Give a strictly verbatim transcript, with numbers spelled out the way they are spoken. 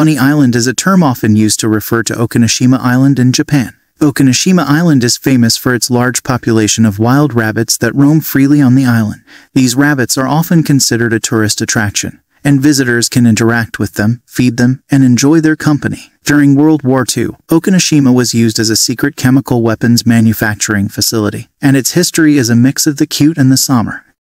Bunny Island is a term often used to refer to Okinoshima Island in Japan. Okinoshima Island is famous for its large population of wild rabbits that roam freely on the island. These rabbits are often considered a tourist attraction, and visitors can interact with them, feed them, and enjoy their company. During World War Two, Okinoshima was used as a secret chemical weapons manufacturing facility, and its history is a mix of the cute and the somber.